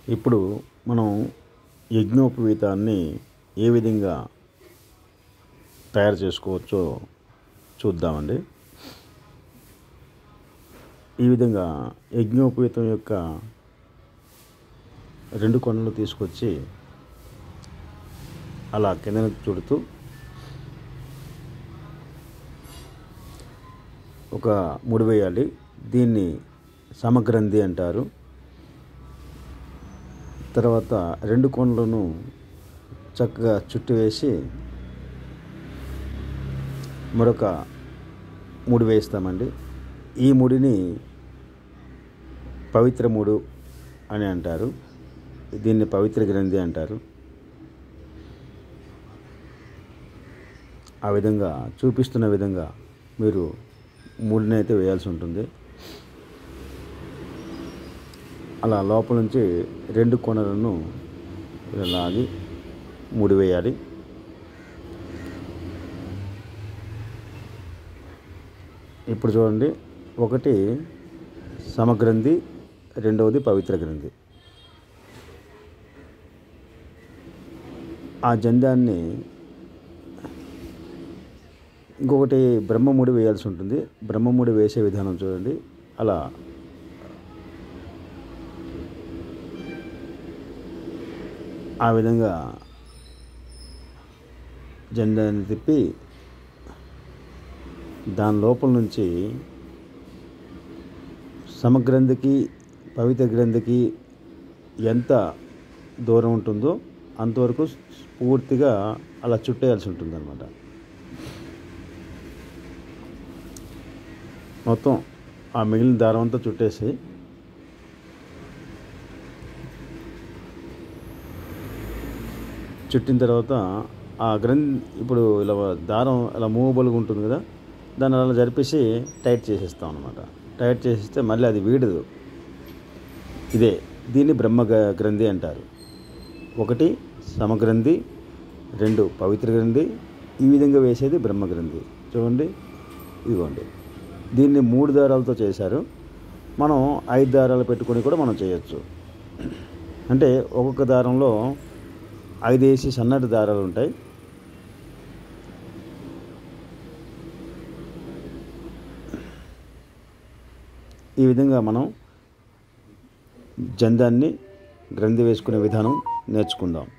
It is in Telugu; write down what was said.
ఇప్పుడు మనం యజ్ఞోపవీతాన్ని ఏ విధంగా తయారు చేసుకోవచ్చో చూద్దామండి. ఈ విధంగా యజ్ఞోపవీతం యొక్క 2 కొనలు తీసుకొచ్చి అలా కిందన చుడుతూ ఒక ముడి వేయాలి. దీన్ని సమగ్రంథి అంటారు. తర్వాత 2 కొనలను చక్కగా చుట్టివేసి మరొక ముడి వేస్తామండి. ఈ ముడిని పవిత్ర ముడు అని అంటారు. దీన్ని పవిత్ర గ్రంథి అంటారు. ఆ విధంగా చూపిస్తున్న విధంగా మీరు ముడిని అయితే వేయాల్సి ఉంటుంది. అలా లోపల నుంచి 2 కొనలను ఇలా లాగి ముడి వేయాలి. ఇప్పుడు చూడండి, ఒకటి సమగ్రంథి, రెండవది పవిత్ర గ్రంథి. ఆ జంధ్యాన్ని ఇంకొకటి బ్రహ్మముడి వేయాల్సి ఉంటుంది. బ్రహ్మముడి వేసే విధానం చూడండి. అలా ఆ విధంగా జెండాన్ని తిప్పి దాని లోపల నుంచి సమగ్రంథికి పవిత్ర గ్రంథికి ఎంత దూరం ఉంటుందో అంతవరకు పూర్తిగా అలా చుట్టేయాల్సి ఉంటుంది అన్నమాట. మొత్తం ఆ మిగిలిన దారం అంతా చుట్టేసి చుట్టిన తర్వాత ఆ గ్రంథి ఇప్పుడు ఇలా దారం ఇలా మూవబుల్గా ఉంటుంది కదా, దాన్ని అలా జరిపేసి టైట్ చేసేస్తాం అనమాట. టైట్ చేసేస్తే మళ్ళీ అది వీడదు. దీన్ని బ్రహ్మ గ్రంథి అంటారు. 1 సమగ్రంథి, 2 పవిత్ర గ్రంథి. ఈ విధంగా వేసేది బ్రహ్మ గ్రంథి. చూడండి, ఇదిగోండి. దీన్ని 3 దారాలతో చేశారు. మనం 5 దారాలు పెట్టుకొని కూడా మనం చేయొచ్చు. అంటే ఒక్కొక్క దారంలో 5 వేసి సన్నటి దారాలు ఉంటాయి. ఈ విధంగా మనం జంధ్యాన్ని గ్రంథి వేసుకునే విధానం నేర్చుకుందాం.